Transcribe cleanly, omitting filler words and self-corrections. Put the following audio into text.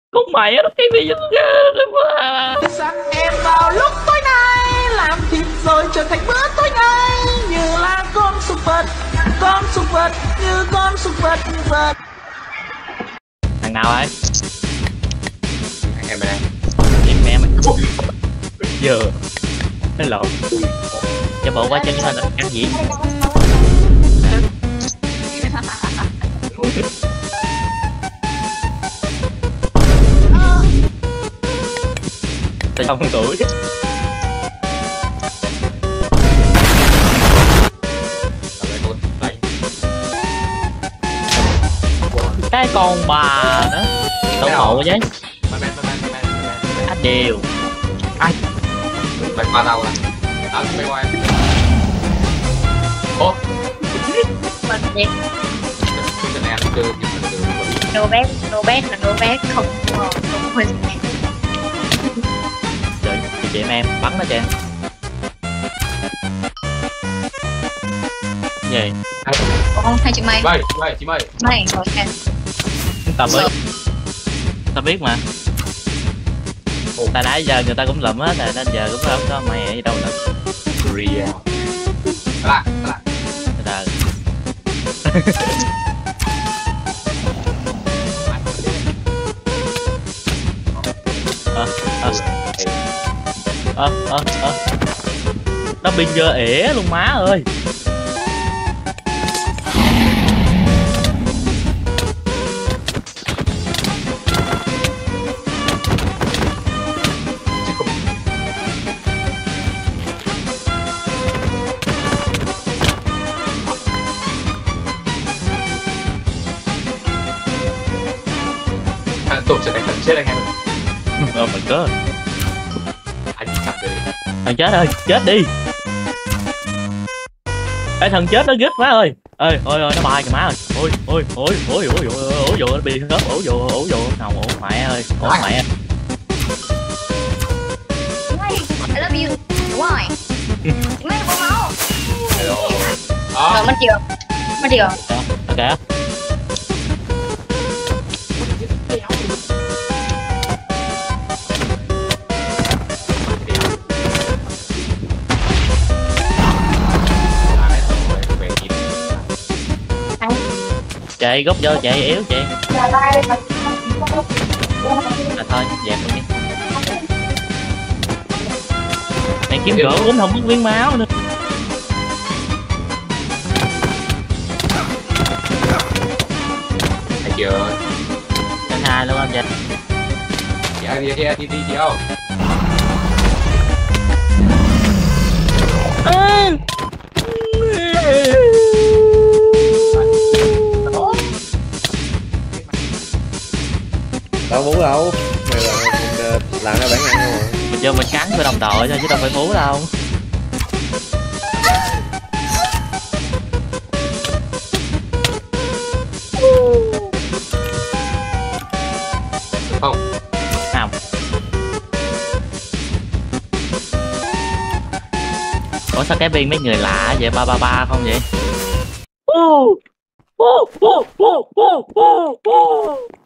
Con mày nó cái gì mà Sắc em vào lúc tối nay làm thịt rồi trở thành bữa tối nay như là con súc vật như con súc vật. Thằng nào ấy? Em đây. Em mày giờ nó lộn cho bộ qua chân cho nó ăn gì tao không tuổi cái con bà đó tao ngộ chứ á đều ai mày qua tao à? Tao cũng mày qua em. Ủa? Mình đi. Cái này ăn chưa? No bad là no bad không hơi trời chị em bắn nó cho gì không hai chị mày chị mày mày ok tao biết mà ta nãy giờ người ta cũng lụm hết rồi nên giờ cũng không có mày ở đâu nữa real lại trời nó biên giờ ỉa luôn má ơi. tụi sẽ đánh thần chết anh em. Mình có anh chặt đi. thằng chết ơi chết đi. Ê thằng chết nó gít má ơi. Ơi ôi nó bay kìa má ơi. Ôi nó bị hết ổ nào ổ mẹ ơi ổ mẹ. I love you đúng rồi mấy con máu rồi mất chưa ok chạy gốc vô chạy yếu chị thôi dẹp luôn đi mày kiếm gỗ cũng không biết viên máu nữa. thấy chưa Tên hai luôn anh chị đi chị đâu đâu muốn đâu mày làm ra bản năng rồi mình vô mình cắn với đồng đội thôi chứ đâu phải bú đâu. không ủa sao cái biên mấy người lạ vậy 333 không vậy?